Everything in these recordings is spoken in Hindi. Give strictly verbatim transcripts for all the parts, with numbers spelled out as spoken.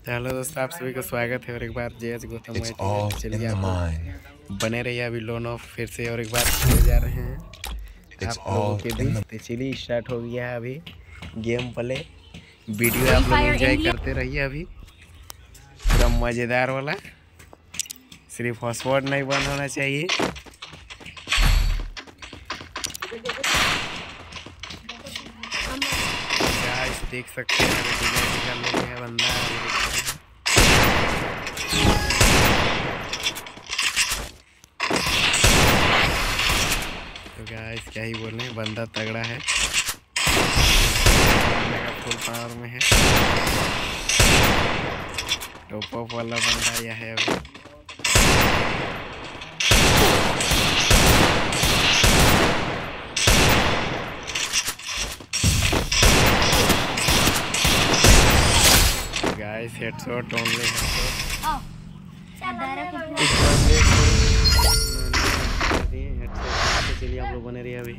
हेलो दोस्तों, आप सभी का स्वागत है और एक बार जेएस गौतम वाइटी। चलिए आप बने रहिए। अभी लोन ऑफ फिर से और एक बार खेलने जा रहे हैं आप लोगों के बीच। तो चलिए स्टार्ट हो गया है अभी गेम प्ले। वीडियो आप लोग एंजॉय करते रहिए। अभी पूरा मज़ेदार वाला, सिर्फ हॉटस्पॉट नहीं बंद होना चाहिए। गाइस देख सकते हैं निकल है बंदा। तो गाइस क्या ही बोले, बंदा तगड़ा है, फुल पावर में है। टॉप अप वाला बंदा यह है अभी। Guys headshot only headshot. चलिए आप लोग बने रहिए अभी।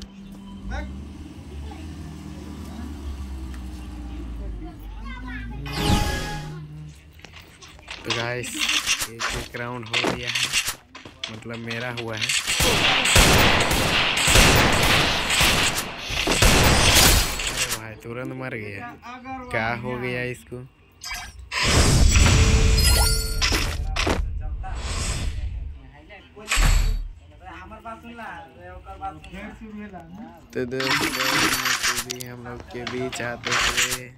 तो गाइस एक एक राउंड हो गया है, मतलब मेरा हुआ है। अरे भाई तुरंत मर गया, क्या हो गया इसको। तो दोस्तों भी हम लोग के बीच आते हुए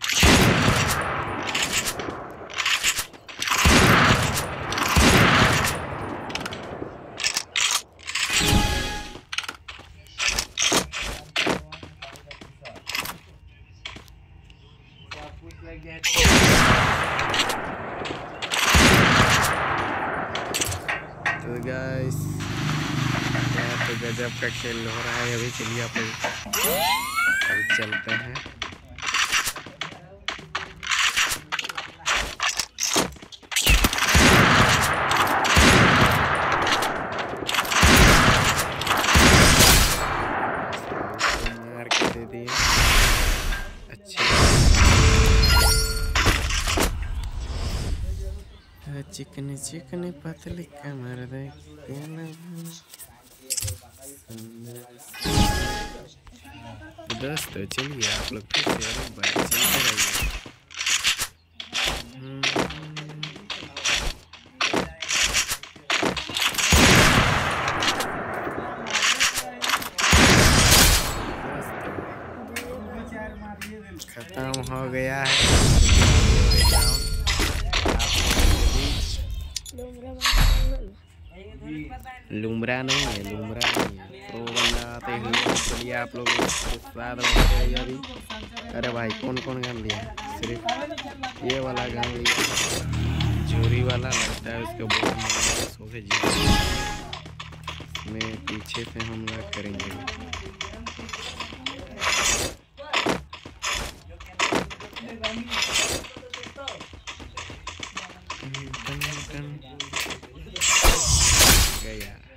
तो गाइस तो गजब का खेल हो रहा है अभी। चलिए आप अभी चलते हैं। मार के दे दिए, अच्छा चिकनी चिकनी पतली कमर दोस्तों। चलिए आप लोग फिर से एक बार चलते रहिए। खत्म हो गया है लुमरा नहीं है, लुमरा नहीं है, प्रो बंदा आते हैं। चलिए आप लोग स्वाद बनते अभी। अरे भाई कौन कौन गन लिया? सिर्फ ये वाला गन लिया, झोरी वाला लगता है उसके बहुत सोचे जी में पीछे से हमला करेंगे। गया